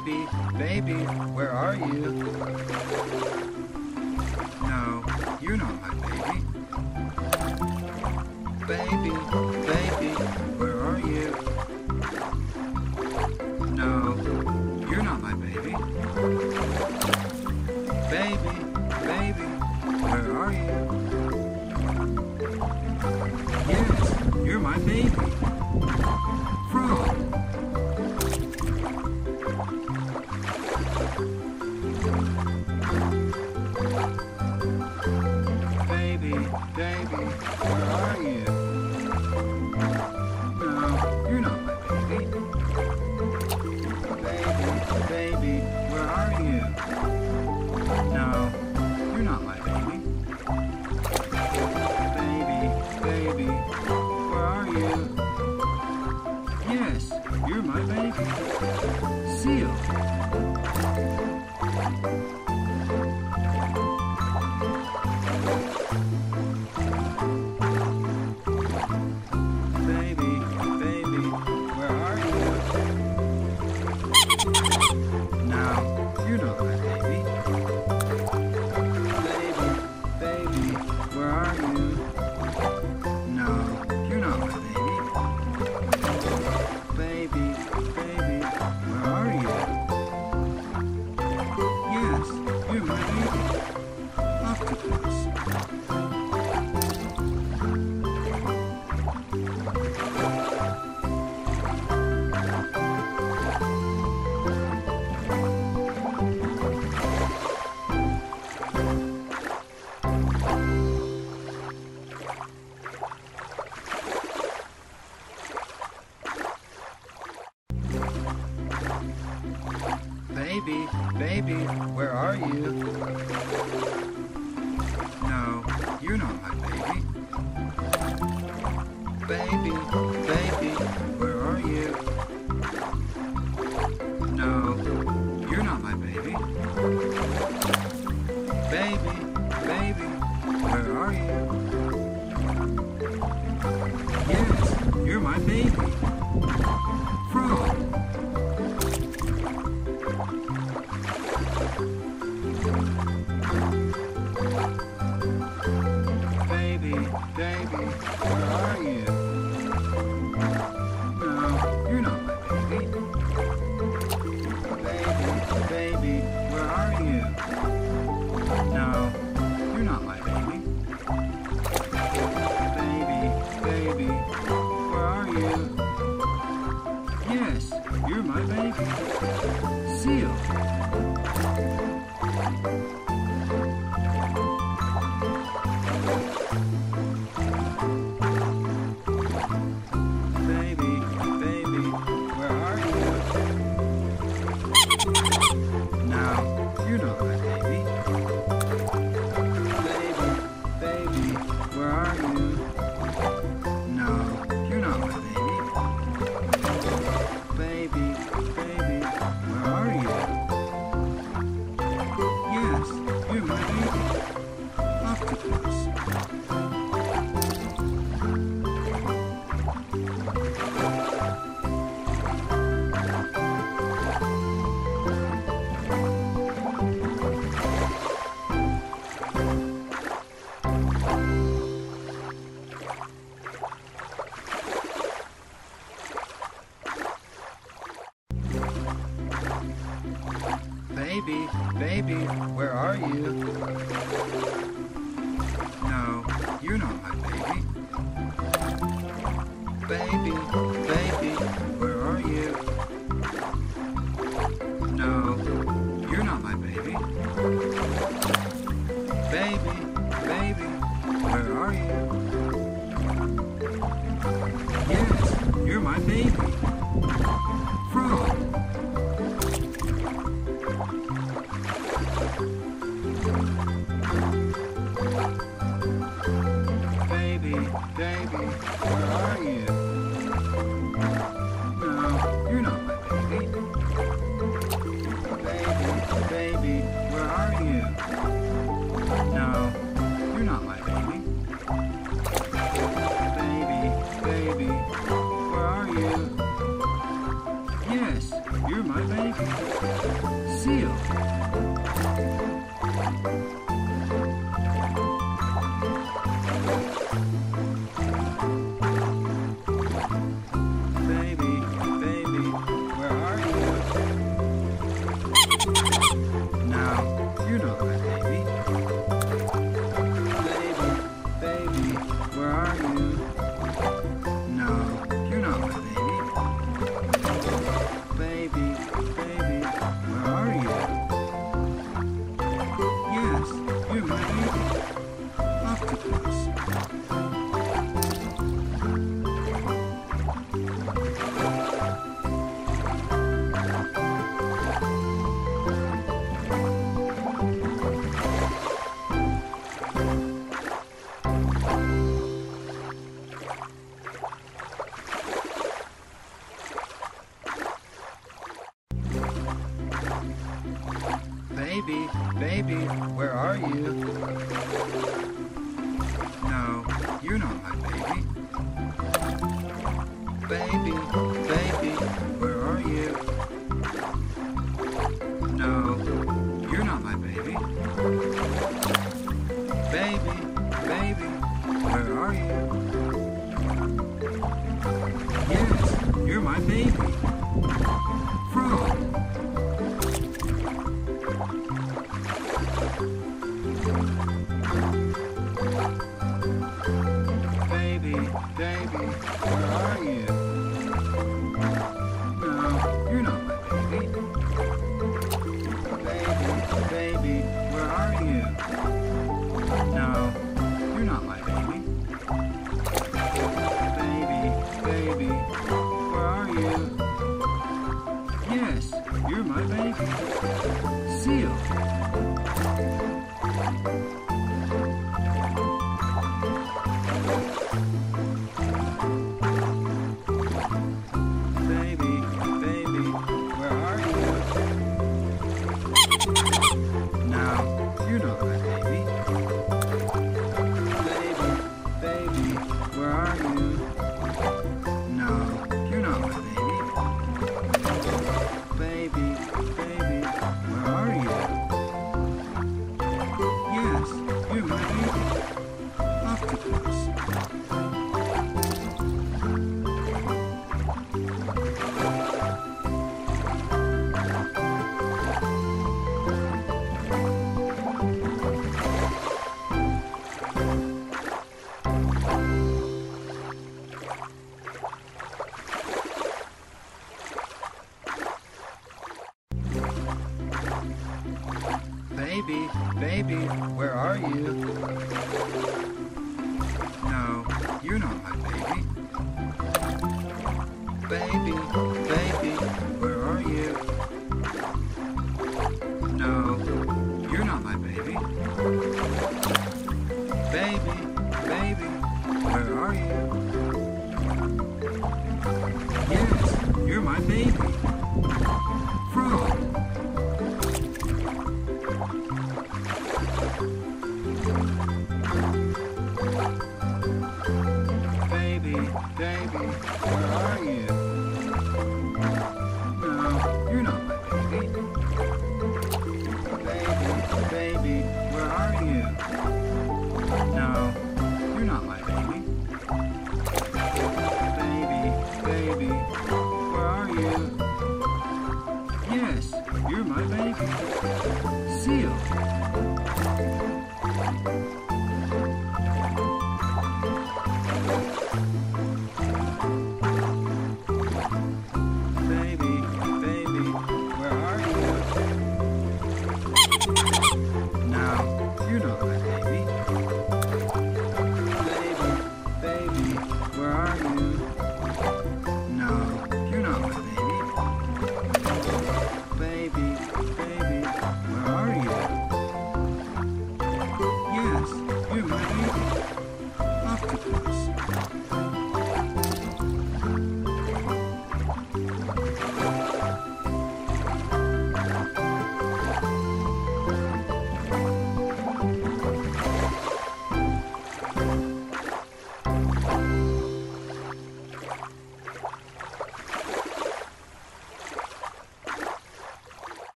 Baby, baby, where are you? No, you're not my baby. Baby, baby, where are you? No, you're not my baby. Baby, baby, where are you? Yes, you're my baby. Frog. Baby, baby, where are you? No, you're not my baby. Baby, baby, where are you? No, you're not my baby. Baby, baby, where are you? Yes, you're my baby. Seal. Baby, baby, where are you? No, you're not my baby. Baby, baby, where are you? No, you're not my baby. Baby, baby, where are you? Yes, you're my baby. Octopus. Baby, baby, where are you? No, you're not my baby. Baby, baby, where are you? No, you're not my baby. Baby, baby, where are you? Yes, you're my baby. Frog. Baby, baby, where are you? No, you're not my baby. Baby, baby, where are you? No, you're not my baby. Baby, baby, where are you? Yes, you're my baby. Seal. Baby, baby, where are you? No, you're not my baby. Baby, baby, where are you? No, you're not my baby. Baby, baby, where are you? Yes, you're my baby. Octopus. Baby, baby, where are you? No, you're not my baby. Baby, baby, where are you? No, you're not my baby. Baby, baby, where are you? Yes, you're my baby. Frog. Baby, baby, where are you? No, you're not my baby. Baby, baby, where are you? No, you're not my baby. Baby, baby, where are you? Yes, you're my baby. Baby, baby, where are you? No, you're not my baby. Baby, baby, where are you? No, you're not my baby. Baby, baby, where are you? Yes, you're my baby. Frog. Baby, baby, where are you? No, you're not my baby. Baby, baby, where are you? No, you're not my baby. Baby, baby, where are you? Yes, you're my baby. Seal. Baby, baby, where are you? No, you're not my baby. Baby, baby, where are you? No, you're not my baby. Baby, baby, where are you? Yes, you're my baby. Octopus. Baby, baby, where are you? No, you're not my baby. Baby, baby, where are you? No, you're not my baby. Baby, baby, where are you? Yes, you're my baby. Frog. Baby, baby, where are you? No, you're not my baby. Baby, baby, where are you? No, you're not my baby. Baby, baby, where are you? Yes, you're my baby. Seal. Baby, baby, where are you? No, you're not my baby. Baby, baby, where are you? No, you're not my baby. Baby, baby, where are you? Yes, you're my baby. Octopus.